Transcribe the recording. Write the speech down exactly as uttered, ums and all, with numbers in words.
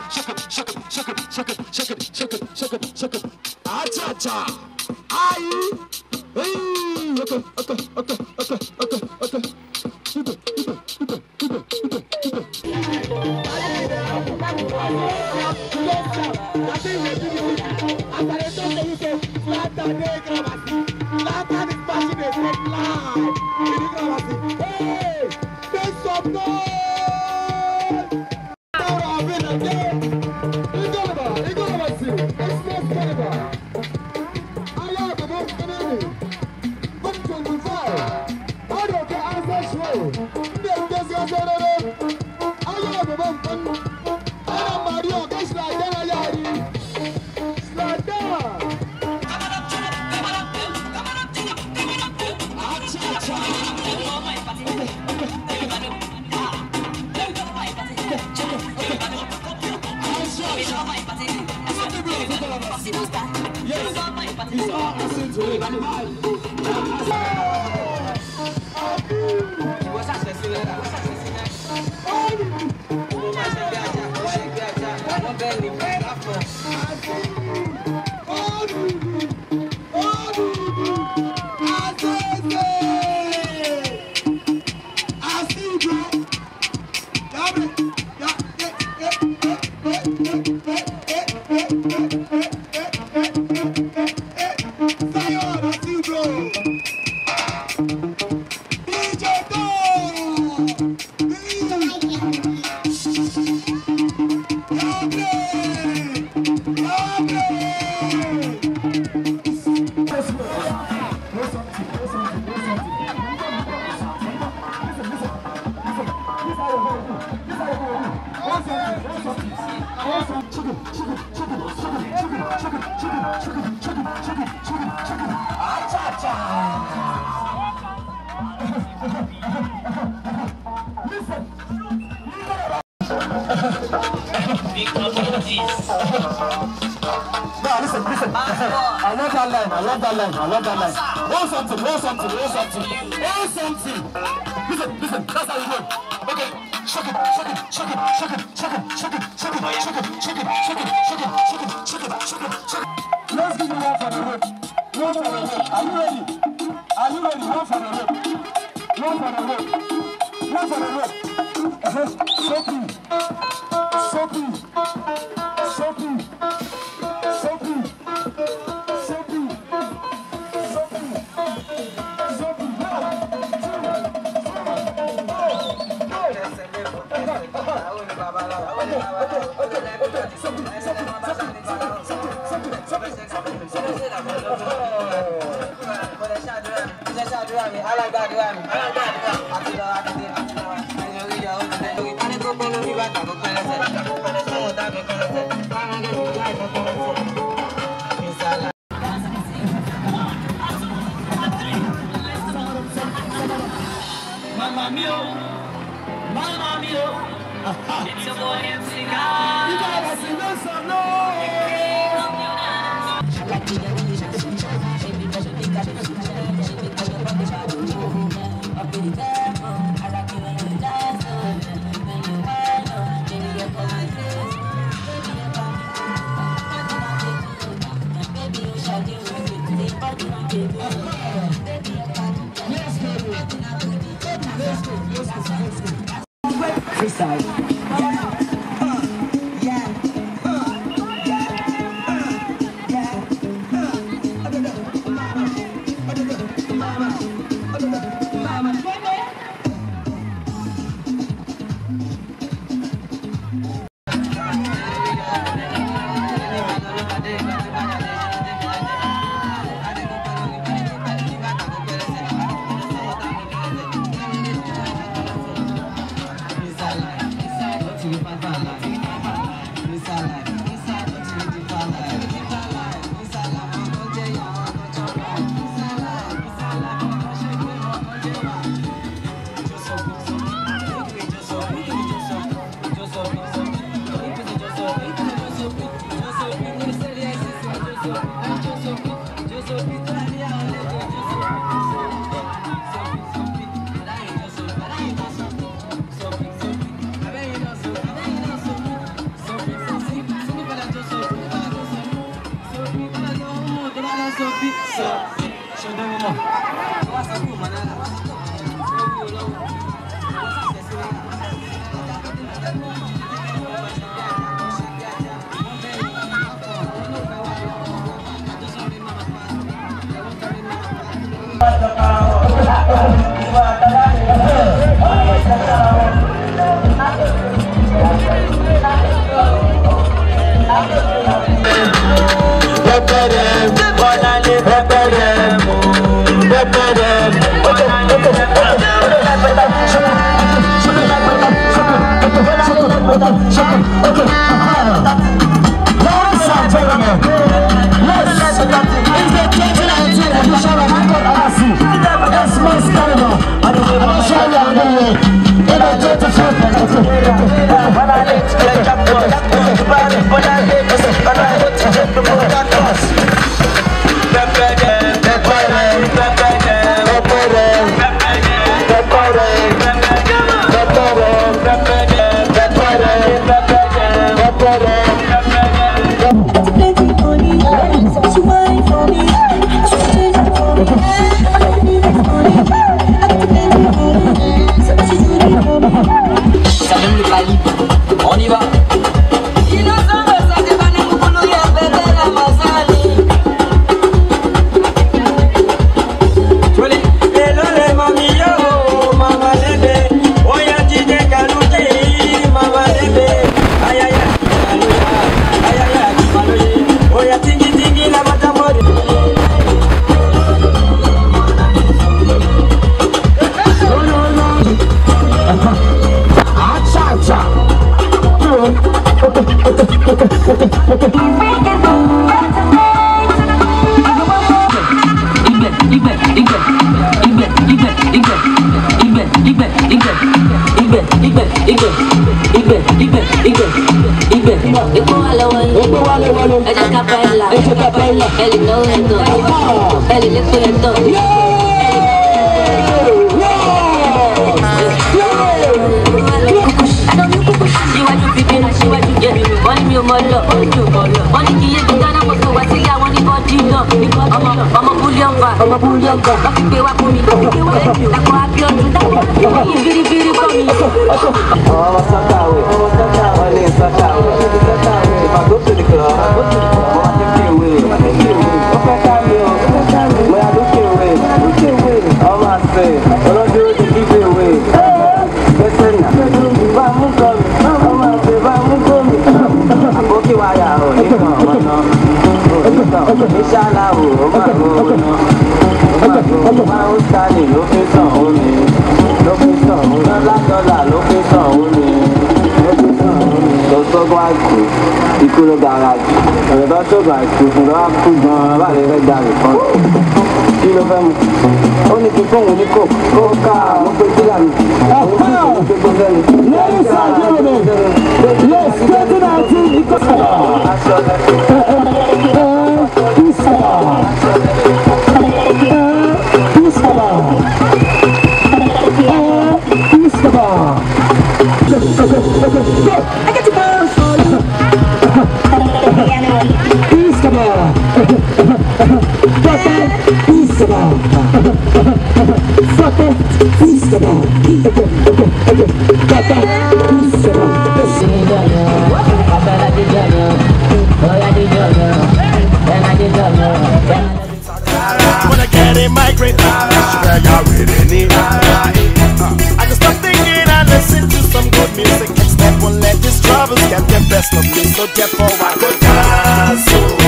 Mamma mia, mamma mia, it's your boy M C God. You gotta sing this song, no. Freestyle. Bye bye. On y va. I'm a bully on God. I'm a bully on God. If I go to the club, I take you away. I take you away. When I look away, look away. I'm not saying, I don't do it to keep it away. Listen, if I'm not coming, I'm not saying, if I'm not coming. I'm walking while you're you know, Inshallah, I'm not máa ń sáré ló fi sàn ó ní ló fi sàn ó dọ́là dọ́là ló fi sàn ó ní ló fi sàn ó ní. lọ sọ́gbọ́n àìkú ikú ló gara jù ọ̀rẹ́ bá sọ́gbọ́n àìkú fún lọ́wọ́ kú gan-an bá lè fẹ́ gba nìkan kí ló fẹ́ mu. ó ní kí fóun ní kò kó ká àwọn pé kí lànà àwọn tí kò ní gbégbó lẹ́nu. lẹ́yìn sáájú rẹ̀ yes twenty nineteen ìkọ́sọ̀rọ̀. I get the balls for you. Peace, come on. Fuck it, peace, come on. Fuck it, peace, come on. Fuck it, peace, come on. When I get in my great I got really need. I just stop thinking and listen to some good music. Next step won't let these troubles get the best of me. So therefore I go dance.